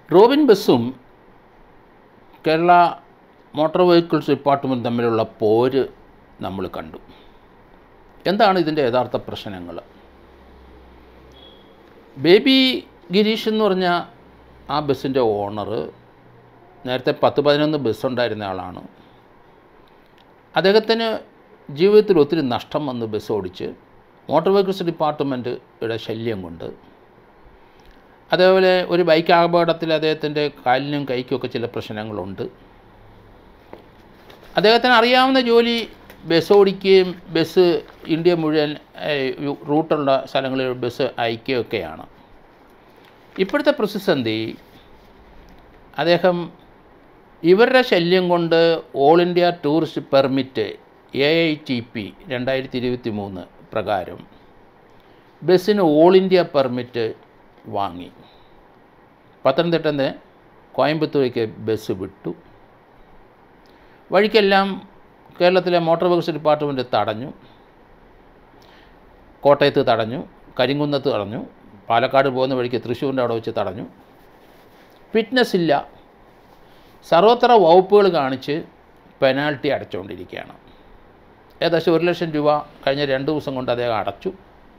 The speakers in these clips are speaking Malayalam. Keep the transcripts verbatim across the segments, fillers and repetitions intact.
റോബിൻ ബസ്സും കേരള മോട്ടോർ വെഹിക്കിൾസ് ഡിപ്പാർട്ട്മെൻറ്റ് തമ്മിലുള്ള പോര് നമ്മൾ കണ്ടു. എന്താണ് ഇതിൻ്റെ യഥാർത്ഥ പ്രശ്നങ്ങൾ? ബേബി ഗിരീഷ് എന്ന് പറഞ്ഞ ആ ബസ്സിൻ്റെ ഓണർ നേരത്തെ പത്ത് പതിനൊന്ന് ബസ്സുണ്ടായിരുന്ന ആളാണ്. അദ്ദേഹത്തിന് ജീവിതത്തിൽ ഒത്തിരി നഷ്ടം വന്ന് ബസ് ഓടിച്ച് മോട്ടോർ വെഹിക്കിൾസ് ഡിപ്പാർട്ട്മെൻറ്റിയുടെ ശല്യം കൊണ്ട്. അതേപോലെ ഒരു ബൈക്ക് അപകടത്തിൽ അദ്ദേഹത്തിൻ്റെ കാലിനും കൈക്കുമൊക്കെ ചില പ്രശ്നങ്ങളുണ്ട്. അദ്ദേഹത്തിന് അറിയാവുന്ന ജോലി ബസ് ഓടിക്കുകയും ബസ് ഇന്ത്യ മുഴുവൻ റൂട്ടുള്ള സ്ഥലങ്ങളിൽ ബസ് അയക്കുകയൊക്കെയാണ്. ഇപ്പോഴത്തെ പ്രതിസന്ധി അദ്ദേഹം ഇവരുടെ ശല്യം കൊണ്ട് all India tourist permit A I T P രണ്ടായിരത്തി ഇരുപത്തി മൂന്ന് പ്രകാരം ബസ്സിന് ഓൾ ഇന്ത്യ പെർമിറ്റ് വാങ്ങി. പത്തനംതിട്ടയിൽ നിന്ന് കോയമ്പത്തൂരേക്ക് ബസ് വിട്ടു. വഴിക്കെല്ലാം കേരളത്തിലെ മോട്ടോർ വെഹിക്കിൾസ് ഡിപ്പാർട്ട്മെൻറ്റ് തടഞ്ഞു. കോട്ടയത്ത് തടഞ്ഞു, കരിങ്കുന്നത്ത് തടഞ്ഞു, പാലക്കാട് പോകുന്ന വഴിക്ക് തൃശ്ശൂരിൻ്റെ അവിടെ വെച്ച് തടഞ്ഞു. ഫിറ്റ്നസ് ഇല്ല. സർവത്ര വകുപ്പുകൾ കാണിച്ച് പെനാൽറ്റി അടച്ചുകൊണ്ടിരിക്കുകയാണ്. ഏകദേശം ഒരു ലക്ഷം രൂപ കഴിഞ്ഞ രണ്ട് ദിവസം കൊണ്ട് അദ്ദേഹം അടച്ചു.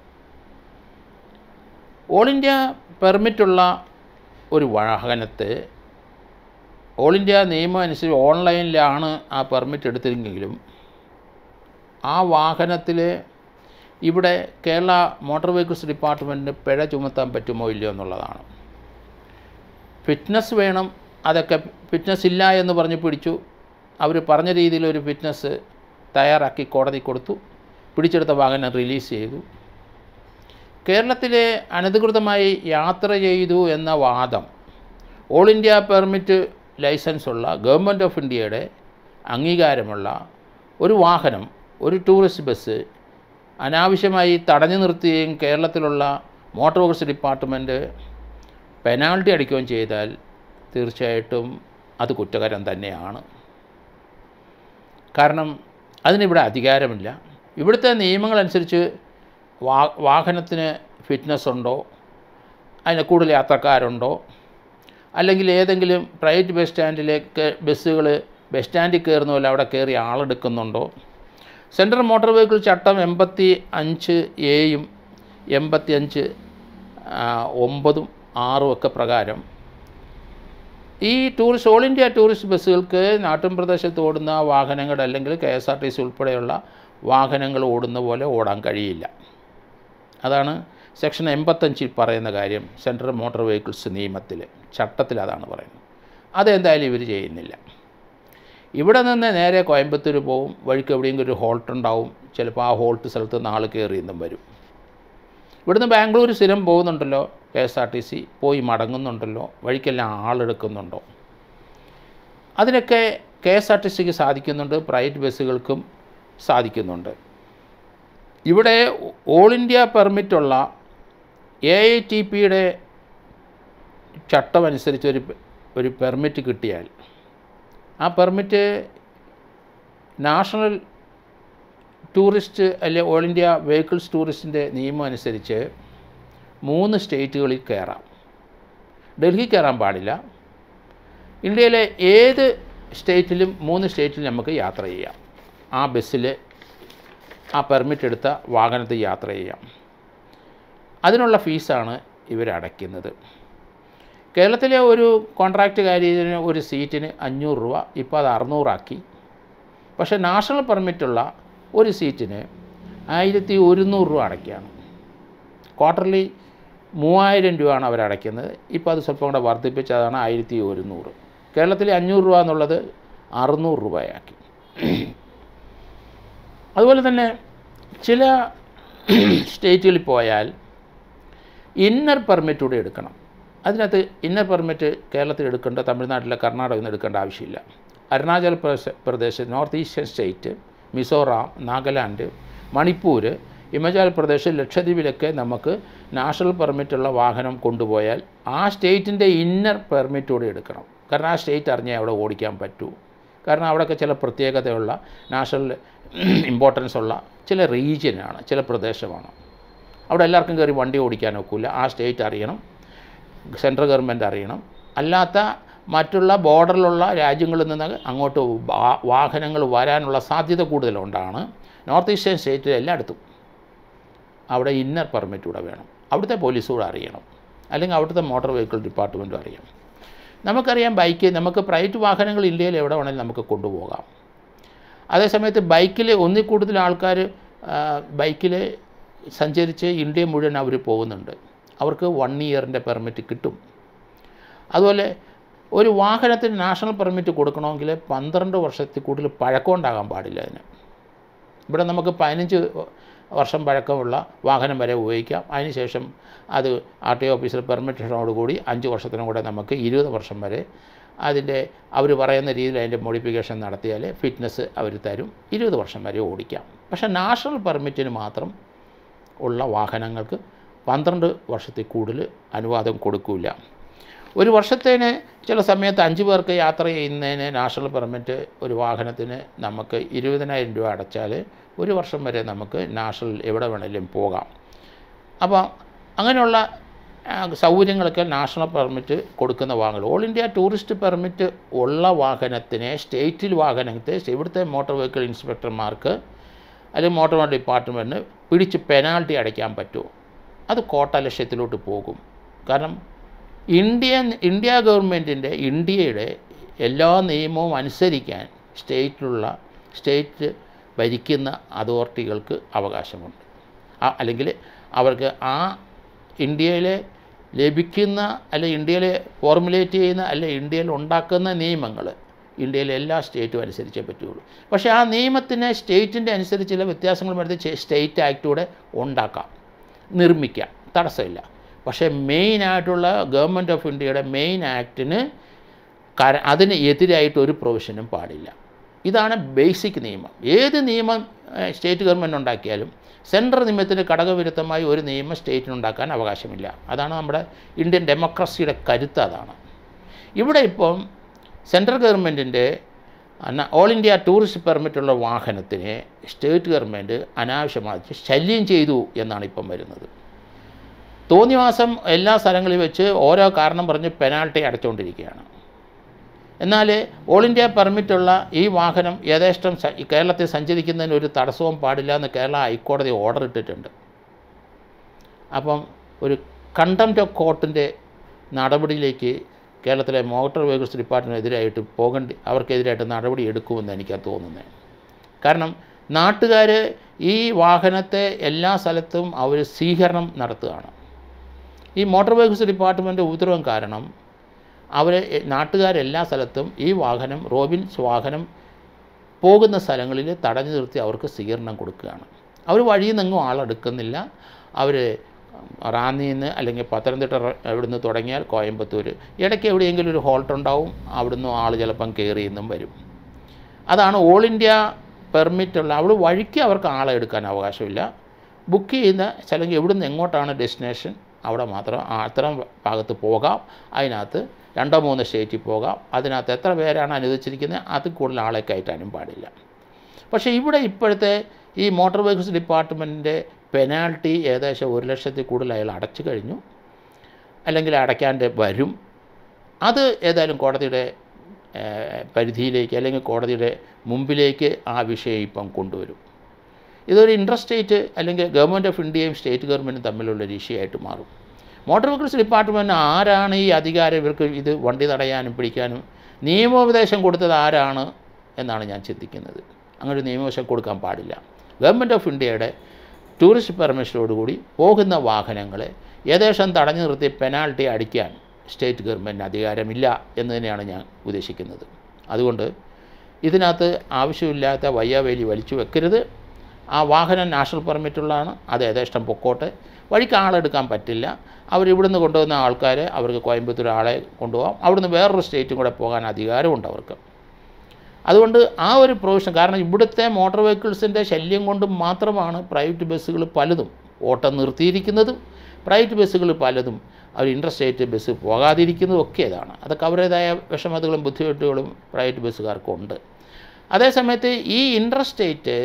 ഓൾ ഇന്ത്യ പെർമിറ്റുള്ള ഒരു വാഹനത്തെ ഓൾ ഇന്ത്യ നിയമം അനുസരിച്ച് ഓൺലൈനിലാണ് ആ പെർമിറ്റ് എടുത്തിരുന്നെങ്കിലും ആ വാഹനത്തിൽ ഇവിടെ കേരള മോട്ടോർ വെഹിക്കിൾസ് ഡിപ്പാർട്ട്മെൻറ്റിന് പിഴ ചുമത്താൻ പറ്റുമോ ഇല്ലയോ എന്നുള്ളതാണ്. ഫിറ്റ്നസ് വേണം. അതൊക്കെ ഫിറ്റ്നസ് ഇല്ല എന്ന് പറഞ്ഞ് പിടിച്ചു. അവർ പറഞ്ഞ രീതിയിലൊരു ഫിറ്റ്നസ് തയ്യാറാക്കി കോടതി കൊടുത്തു. പിടിച്ചെടുത്ത വാഹനം റിലീസ് ചെയ്തു. കേരളത്തിലെ അനധികൃതമായി യാത്ര ചെയ്തു എന്ന വാദം ഓൾ ഇന്ത്യ പെർമിറ്റ് ലൈസൻസുള്ള ഗവൺമെൻറ് ഓഫ് ഇന്ത്യയുടെ അംഗീകാരമുള്ള ഒരു വാഹനം, ഒരു ടൂറിസ്റ്റ് ബസ് അനാവശ്യമായി തടഞ്ഞു നിർത്തുകയും കേരളത്തിലുള്ള മോട്ടോർ വെഹിക്കിൾസ് ഡിപ്പാർട്ട്മെൻറ്റ് പെനാൽറ്റി അടിക്കുകയും ചെയ്താൽ തീർച്ചയായിട്ടും അത് കുറ്റകരം തന്നെയാണ്. കാരണം അതിനിവിടെ അധികാരമില്ല. ഇവിടുത്തെ നിയമങ്ങളനുസരിച്ച് വാ വാഹനത്തിന് ഫിറ്റ്നസ് ഉണ്ടോ, അതിന് കൂടുതൽ യാത്രക്കാരുണ്ടോ, അല്ലെങ്കിൽ ഏതെങ്കിലും പ്രൈവറ്റ് ബസ് സ്റ്റാൻഡിലേക്ക് ബസ്സുകൾ ബസ് സ്റ്റാൻഡിൽ കയറുന്ന പോലെ അവിടെ കയറി ആളെടുക്കുന്നുണ്ടോ, സെൻട്രൽ മോട്ടോർ വെഹിക്കിൾ ചട്ടം എൺപത്തി അഞ്ച് എയും എൺപത്തി അഞ്ച് ഒമ്പതും ആറും ഒക്കെ പ്രകാരം ഈ ടൂറിസ്റ്റ് ഓൾ ഇന്ത്യ ടൂറിസ്റ്റ് ബസ്സുകൾക്ക് നാട്ടിൻ പ്രദേശത്ത് ഓടുന്ന വാഹനങ്ങൾ അല്ലെങ്കിൽ K S R T C ഉൾപ്പെടെയുള്ള വാഹനങ്ങൾ ഓടുന്ന പോലെ ഓടാൻ കഴിയില്ല. അതാണ് സെക്ഷൻ എൺപത്തഞ്ചിൽ പറയുന്ന കാര്യം. സെൻട്രൽ മോട്ടോർ വെഹിക്കിൾസ് നിയമത്തിൽ ചട്ടത്തിൽ അതാണ് പറയുന്നത്. അതെന്തായാലും ഇവർ ചെയ്യുന്നില്ല. ഇവിടെ നിന്ന് നേരെ കോയമ്പത്തൂർ പോവും. വഴിക്ക് എവിടെയെങ്കിലും ഒരു ഹോൾട്ട് ഉണ്ടാവും. ചിലപ്പോൾ ആ ഹോൾട്ട് സ്ഥലത്ത് നാൾ കയറി എന്നും വരും. ഇവിടുന്ന് ബാംഗ്ലൂർ സ്ഥിരം പോകുന്നുണ്ടല്ലോ K S R T C, പോയി മടങ്ങുന്നുണ്ടല്ലോ, വഴിക്കെല്ലാം ആളെടുക്കുന്നുണ്ടോ. അതിനൊക്കെ കെ എസ് ആർ ടി സിക്ക് സാധിക്കുന്നുണ്ട്, പ്രൈവറ്റ് ബസ്സുകൾക്കും സാധിക്കുന്നുണ്ട്. ഇവിടെ ഓൾ ഇന്ത്യ പെർമിറ്റുള്ള എ ഐ ടി പിയുടെ ചട്ടമനുസരിച്ച് ഒരു ഒരു പെർമിറ്റ് കിട്ടിയാൽ ആ പെർമിറ്റ് നാഷണൽ ടൂറിസ്റ്റ് അല്ലെ ഓൾ ഇന്ത്യ വെഹിക്കിൾസ് ടൂറിസ്റ്റിൻ്റെ നിയമം അനുസരിച്ച് മൂന്ന് സ്റ്റേറ്റുകളിൽ കയറാം. ഡൽഹി കയറാൻ പാടില്ല. ഇന്ത്യയിലെ ഏത് സ്റ്റേറ്റിലും മൂന്ന് സ്റ്റേറ്റിലും നമുക്ക് യാത്ര ചെയ്യാം. ആ ബസ്സിൽ ആ പെർമിറ്റ് എടുത്ത വാഹനത്തിൽ യാത്ര ചെയ്യാം. അതിനുള്ള ഫീസാണ് ഇവരടയ്ക്കുന്നത്. കേരളത്തിലെ ഒരു കോൺട്രാക്റ്റുകാരിന് ഒരു സീറ്റിന് അഞ്ഞൂറ് രൂപ, ഇപ്പോൾ അത് അറുന്നൂറാക്കി. പക്ഷേ നാഷണൽ പെർമിറ്റുള്ള ഒരു സീറ്റിന് ആയിരത്തി ഒരുന്നൂറ് രൂപ അടയ്ക്കുകയാണ്. ക്വാർട്ടർലി മൂവായിരം രൂപയാണ് അവരടയ്ക്കുന്നത്. ഇപ്പോൾ അത് സ്വല്പം കൂടെ വർദ്ധിപ്പിച്ച് അതാണ് ആയിരത്തി ഒരുന്നൂറ്. കേരളത്തിലെ അഞ്ഞൂറ് രൂപ എന്നുള്ളത് അറുന്നൂറ് രൂപയാക്കി. അതുപോലെ തന്നെ ചില സ്റ്റേറ്റുകളിൽ പോയാൽ ഇന്നർ പെർമിറ്റ് കൂടെ എടുക്കണം. അതിനകത്ത് ഇന്നർ പെർമിറ്റ് കേരളത്തിൽ എടുക്കേണ്ട, തമിഴ്നാട്ടിലെ കർണാടകയിൽ നിന്ന് എടുക്കേണ്ട ആവശ്യമില്ല. Arunachal Pradesh, north eastern state, Mizoram, Nagaland, Manipur, Himachal Pradesh, ലക്ഷദ്വീപിലൊക്കെ നമുക്ക് നാഷണൽ പെർമിറ്റുള്ള വാഹനം കൊണ്ടുപോയാൽ ആ സ്റ്റേറ്റിൻ്റെ ഇന്നർ പെർമിറ്റ് കൂടെ എടുക്കണം. കാരണം ആ സ്റ്റേറ്റ് അറിഞ്ഞാൽ അവിടെ ഓടിക്കാൻ പറ്റൂ. കാരണം അവിടെയൊക്കെ ചില പ്രത്യേകതയുള്ള നാഷണൽ ഇമ്പോർട്ടൻസ് ഉള്ള ചില റീജിയനാണ്, ചില പ്രദേശമാണ്. അവിടെ എല്ലാവർക്കും കയറി വണ്ടി ഓടിക്കാൻ ഒക്കില്ല. ആ സ്റ്റേറ്റ് അറിയണം, സെൻട്രൽ ഗവൺമെൻറ് അറിയണം. അല്ലാത്ത മറ്റുള്ള ബോർഡറിലുള്ള രാജ്യങ്ങളിൽ നിന്ന് അങ്ങോട്ട് വാഹനങ്ങൾ വരാനുള്ള സാധ്യത കൂടുതലുകൊണ്ടാണ് നോർത്ത് ഈസ്റ്റേൺ സ്റ്റേറ്റിൽ എല്ലായിടത്തും അവിടെ ഇന്നർ പെർമിറ്റ് കൂടെ വേണം, അവിടുത്തെ പോലീസ് കൂടെ അറിയണം, അല്ലെങ്കിൽ അവിടുത്തെ മോട്ടോർ വെഹിക്കിൾ ഡിപ്പാർട്ട്മെൻറ്റും അറിയണം. നമുക്കറിയാം ബൈക്ക് നമുക്ക് പ്രൈവറ്റ് വാഹനങ്ങൾ ഇന്ത്യയിൽ എവിടെ വേണമെങ്കിലും നമുക്ക് കൊണ്ടുപോകാം. അതേസമയത്ത് ബൈക്കിൽ ഒന്നിൽ കൂടുതൽ ആൾക്കാർ ബൈക്കിൽ സഞ്ചരിച്ച് ഇന്ത്യ മുഴുവൻ അവർ പോകുന്നുണ്ട്. അവർക്ക് വൺ ഇയറിൻ്റെ പെർമിറ്റ് കിട്ടും. അതുപോലെ ഒരു വാഹനത്തിന് നാഷണൽ പെർമിറ്റ് കൊടുക്കണമെങ്കിൽ പന്ത്രണ്ട് വർഷത്തിൽ കൂടുതൽ പഴക്കം ഉണ്ടാകാൻ പാടില്ല. അതിന് ഇവിടെ നമുക്ക് പതിനഞ്ച് വർഷം പഴക്കമുള്ള വാഹനം വരെ ഉപയോഗിക്കാം. അതിനുശേഷം അത് ആർ ടി ഒ ഓഫീസിൽ പെർമിഷനോടുകൂടി അഞ്ച് വർഷത്തിനും കൂടെ നമുക്ക് ഇരുപത് വർഷം വരെ അതിൻ്റെ അവർ പറയുന്ന രീതിയിൽ അതിൻ്റെ മോഡിഫിക്കേഷൻ നടത്തിയാൽ ഫിറ്റ്നസ് അവർ തരും, ഇരുപത് വർഷം വരെ ഓടിക്കാം. പക്ഷേ നാഷണൽ പെർമിറ്റിന് മാത്രം ഉള്ള വാഹനങ്ങൾക്ക് പന്ത്രണ്ട് വർഷത്തിൽ കൂടുതൽ അനുവാദം കൊടുക്കില്ല. ഒരു വർഷത്തേന് ചില സമയത്ത് അഞ്ച് പേർക്ക് യാത്ര ചെയ്യുന്നതിന് നാഷണൽ പെർമിറ്റ് ഒരു വാഹനത്തിന് നമുക്ക് ഇരുപതിനായിരം രൂപ അടച്ചാൽ ഒരു വർഷം വരെ നമുക്ക് നാഷണൽ എവിടെ വേണമെങ്കിലും പോകാം. അപ്പോൾ അങ്ങനെയുള്ള സൗകര്യങ്ങളൊക്കെ നാഷണൽ പെർമിറ്റ് കൊടുക്കുന്ന വാഹനങ്ങൾ. ഓൾ ഇന്ത്യ ടൂറിസ്റ്റ് പെർമിറ്റ് ഉള്ള വാഹനത്തിനെ സ്റ്റേറ്റിൽ വാഹനത്തെ ഇവിടുത്തെ മോട്ടോർ വെഹിക്കിൾ ഇൻസ്പെക്ടർമാർക്ക് അല്ലെങ്കിൽ മോട്ടോർ വെഹിക്കിൾ ഡിപ്പാർട്ട്മെൻറ്റിന് പിടിച്ച് പെനാൽറ്റി അടയ്ക്കാൻ പറ്റുമോ? അത് കോട്ട ലക്ഷ്യത്തിലോട്ട് പോകും. കാരണം ഇന്ത്യൻ ഇന്ത്യ ഗവൺമെൻറ്റിൻ്റെ ഇന്ത്യയുടെ എല്ലാ നിയമവും അനുസരിക്കാൻ സ്റ്റേറ്റിലുള്ള സ്റ്റേറ്റ് ഭരിക്കുന്ന അതോറിറ്റികൾക്ക് അവകാശമുണ്ട്. അല്ലെങ്കിൽ അവർക്ക് ആ ഇന്ത്യയിലെ ലഭിക്കുന്ന അല്ലെ ഇന്ത്യയിൽ ഫോർമുലേറ്റ് ചെയ്യുന്ന അല്ലെ ഇന്ത്യയിൽ ഉണ്ടാക്കുന്ന നിയമങ്ങൾ ഇന്ത്യയിലെ എല്ലാ സ്റ്റേറ്റും അനുസരിച്ചേ പറ്റുള്ളൂ. പക്ഷേ ആ നിയമത്തിന് സ്റ്റേറ്റിൻ്റെ അനുസരിച്ചുള്ള വ്യത്യാസങ്ങൾ വരുത്തി സ്റ്റേറ്റ് ആക്റ്റൂടെ ഉണ്ടാക്കാം, നിർമ്മിക്കാം, തടസ്സമില്ല. പക്ഷേ മെയിനായിട്ടുള്ള ഗവൺമെൻറ് ഓഫ് ഇന്ത്യയുടെ മെയിൻ ആക്ടിന് കര അതിന് എതിരായിട്ട് ഒരു പ്രൊവിഷനും പാടില്ല. ഇതാണ് ബേസിക് നിയമം. ഏത് നിയമം സ്റ്റേറ്റ് ഗവൺമെൻറ് ഉണ്ടാക്കിയാലും സെൻട്രൽ നിയമത്തിന് ഘടകവിരുദ്ധമായി ഒരു നിയമം സ്റ്റേറ്റിനുണ്ടാക്കാൻ അവകാശമില്ല. അതാണ് നമ്മുടെ ഇന്ത്യൻ ഡെമോക്രസിയുടെ കരുത്ത്. അതാണ് ഇവിടെ ഇപ്പം സെൻട്രൽ ഗവൺമെൻറ്റിൻ്റെ ഓൾ ഇന്ത്യ ടൂറിസ്റ്റ് പെർമിറ്റുള്ള വാഹനത്തിനെ സ്റ്റേറ്റ് ഗവൺമെൻറ് അനാവശ്യമായി ശല്യം ചെയ്തു എന്നാണ് ഇപ്പം വരുന്നത്. തോന്നിയ മാസം എല്ലാ സ്ഥലങ്ങളിൽ വെച്ച് ഓരോ കാരണം പറഞ്ഞ് പെനാൽറ്റി അടച്ചുകൊണ്ടിരിക്കുകയാണ്. എന്നാൽ ഓൾ ഇന്ത്യ പെർമിറ്റുള്ള ഈ വാഹനം യഥേഷ്ടം കേരളത്തിൽ സഞ്ചരിക്കുന്നതിന് ഒരു തടസ്സവും പാടില്ല എന്ന് കേരള ഹൈക്കോടതി ഓർഡർ ഇട്ടിട്ടുണ്ട്. അപ്പം ഒരു കണ്ടംപ്റ്റ് ഓഫ് കോർട്ടിൻ്റെ നടപടിയിലേക്ക് കേരളത്തിലെ മോട്ടോർ വെഹിക്കിൾസ് ഡിപ്പാർട്ട്മെൻറ്റിനെതിരായിട്ട് പോകേണ്ടി അവർക്കെതിരായിട്ട് നടപടി എടുക്കുമെന്ന് എനിക്കാണ് തോന്നുന്നത്. കാരണം നാട്ടുകാർ ഈ വാഹനത്തെ എല്ലാ സ്ഥലത്തും അവർ സ്വീകരണം നടത്തുകയാണ്. ഈ മോട്ടോർ വെഹിക്കിൾസ് ഡിപ്പാർട്ട്മെൻറ്റ് ഉത്തരവും കാരണം അവർ നാട്ടുകാരെല്ലാ സ്ഥലത്തും ഈ വാഹനം റോബിൻസ് വാഹനം പോകുന്ന സ്ഥലങ്ങളിൽ തടഞ്ഞു നിർത്തി അവർക്ക് സ്വീകരണം കൊടുക്കുകയാണ്. അവർ വഴിയിൽ നിന്നെങ്ങും ആളെടുക്കുന്നില്ല. അവർ റാന്നിയിൽ നിന്ന് അല്ലെങ്കിൽ പത്തനംതിട്ട ഇവിടുന്ന് തുടങ്ങിയാൽ കോയമ്പത്തൂർ ഇടയ്ക്ക് എവിടെയെങ്കിലും ഒരു ഹോൾട്ട് ഉണ്ടാവും, അവിടുന്ന് ആൾ ചിലപ്പം കയറി നിന്നും വരും. അതാണ് ഓൾ ഇന്ത്യ പെർമിറ്റുള്ള അവിടെ വഴിക്ക് അവർക്ക് ആളെ എടുക്കാൻ അവകാശമില്ല. ബുക്ക് ചെയ്യുന്ന അല്ലെങ്കിൽ എവിടുന്ന് എങ്ങോട്ടാണ് ഡെസ്റ്റിനേഷൻ അവിടെ മാത്രം അത്തരം ഭാഗത്ത് പോകാം. അതിനകത്ത് രണ്ടോ മൂന്നോ സ്റ്റേറ്റിൽ പോകാം. അതിനകത്ത് എത്ര പേരാണ് അനുവദിച്ചിരിക്കുന്നത് അത് കൂടുതൽ ആളെ കയറ്റാനും പാടില്ല. പക്ഷേ ഇവിടെ ഇപ്പോഴത്തെ ഈ മോട്ടോർ വെഹിക്കിൾസ് ഡിപ്പാർട്ട്മെൻറ്റിൻ്റെ പെനാൽറ്റി ഏകദേശം ഒരു ലക്ഷത്തിൽ കൂടുതൽ അയാൾ അടച്ചു കഴിഞ്ഞു, അല്ലെങ്കിൽ അടയ്ക്കാണ്ട് വരും. അത് ഏതായാലും കോടതിയുടെ പരിധിയിലേക്ക് അല്ലെങ്കിൽ കോടതിയുടെ മുമ്പിലേക്ക് ആ വിഷയം ഇപ്പം കൊണ്ടുവരും. ഇതൊരു ഇൻട്രസ്റ്റേറ്റ് അല്ലെങ്കിൽ ഗവൺമെൻറ് ഓഫ് ഇന്ത്യയും സ്റ്റേറ്റ് ഗവൺമെൻറ്റും തമ്മിലുള്ളൊരു ഇഷ്യൂ മാറും. മോട്ടോർ വെഹിക്കിൾസ് ഡിപ്പാർട്ട്മെൻറ്റ് ആരാണ് ഈ അധികാരം ഇവർക്ക് ഇത് വണ്ടി തടയാനും പിടിക്കാനും നിയമോപദേശം കൊടുത്തത് ആരാണ് എന്നാണ് ഞാൻ ചിന്തിക്കുന്നത്. അങ്ങനെ ഒരു നിയമോപദേശം കൊടുക്കാൻ പാടില്ല. ഗവൺമെൻറ് ഓഫ് ഇന്ത്യയുടെ ടൂറിസ്റ്റ് പെർമിഷനോടുകൂടി പോകുന്ന വാഹനങ്ങളെ ഏകദേശം തടഞ്ഞു നിർത്തി പെനാൽറ്റി അടിക്കാൻ സ്റ്റേറ്റ് ഗവൺമെൻറ്റിന് അധികാരമില്ല എന്ന് തന്നെയാണ് ഞാൻ ഉദ്ദേശിക്കുന്നത്. അതുകൊണ്ട് ഇതിനകത്ത് ആവശ്യമില്ലാത്ത വയ്യാവേലി വലിച്ചു വെക്കരുത്. ആ വാഹനം നാഷണൽ പെർമിറ്റുള്ളതാണ്, അത് യഥേഷ്ടം പൊക്കോട്ടെ. വഴിക്ക് ആളെടുക്കാൻ പറ്റില്ല. അവരിവിടുന്ന് കൊണ്ടുവന്ന ആൾക്കാരെ അവർക്ക് കോയമ്പത്തൂർ ആളെ കൊണ്ടുപോകാം, അവിടുന്ന് വേറൊരു സ്റ്റേറ്റും കൂടെ പോകാൻ അധികാരമുണ്ട് അവർക്ക്. അതുകൊണ്ട് ആ ഒരു പ്രൊവിഷൻ, കാരണം ഇവിടുത്തെ മോട്ടോർ വെഹിക്കിൾസിൻ്റെ ശല്യം കൊണ്ട് മാത്രമാണ് പ്രൈവറ്റ് ബസ്സുകൾ പലതും ഓട്ടം നിർത്തിയിരിക്കുന്നതും പ്രൈവറ്റ് ബസ്സുകൾ പലതും അവർ ഇൻട്രസ്റ്റേറ്റ് ബസ് പോകാതിരിക്കുന്നതും ഒക്കെ ഇതാണ്. അതൊക്കെ അവരുടേതായ വിഷമതകളും ബുദ്ധിമുട്ടുകളും പ്രൈവറ്റ് ബസ്സുകാർക്കുണ്ട്. അതേസമയത്ത് ഈ ഇൻട്രസ്റ്റേറ്റ്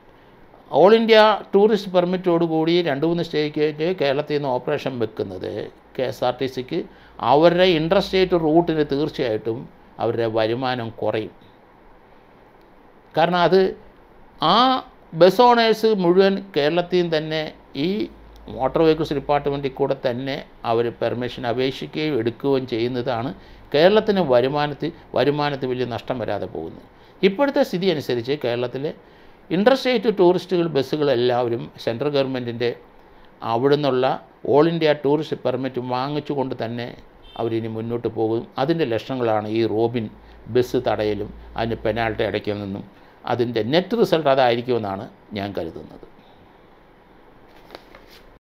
ഓൾ ഇന്ത്യ ടൂറിസ്റ്റ് പെർമിറ്റോടുകൂടി രണ്ട് മൂന്ന് സ്റ്റേറ്റ് കേരളത്തിൽ നിന്ന് ഓപ്പറേഷൻ വെക്കുന്നത് കെ എസ് ആർ ടി സിക്ക് അവരുടെ ഇൻട്രസ്റ്റേറ്റ് റൂട്ടിന് തീർച്ചയായിട്ടും അവരുടെ വരുമാനം കുറയും. കാരണം അത് ആ ബസ് ഓണേഴ്സ് മുഴുവൻ കേരളത്തിൽ തന്നെ ഈ മോട്ടോർ വെഹിക്കിൾസ് ഡിപ്പാർട്ട്മെൻറ്റിൽ കൂടെ തന്നെ അവർ പെർമിഷൻ അപേക്ഷിക്കുകയും എടുക്കുകയും ചെയ്യുന്നതാണ് കേരളത്തിന് വരുമാനത്തിൽ വരുമാനത്തിൽ വലിയ നഷ്ടം വരാതെ പോകുന്നത്. ഇപ്പോഴത്തെ സ്ഥിതി അനുസരിച്ച് കേരളത്തിലെ ഇൻട്രസ്റ്റേറ്റ് ടൂറിസ്റ്റുകൾ ബസ്സുകളെല്ലാവരും സെൻട്രൽ ഗവൺമെൻറ്റിൻ്റെ അവിടെ നിന്നുള്ള ഓൾ ഇന്ത്യ ടൂറിസ്റ്റ് പെർമിറ്റ് വാങ്ങിച്ചുകൊണ്ട് തന്നെ അവരിനി മുന്നോട്ട് പോകും. അതിൻ്റെ ലക്ഷണങ്ങളാണ് ഈ റോബിൻ ബസ് തടയലും അതിന് പെനാൽറ്റി അടയ്ക്കുന്നതെന്നും അതിൻ്റെ നെറ്റ് റിസൾട്ട് അതായിരിക്കുമെന്നാണ് ഞാൻ കരുതുന്നത്.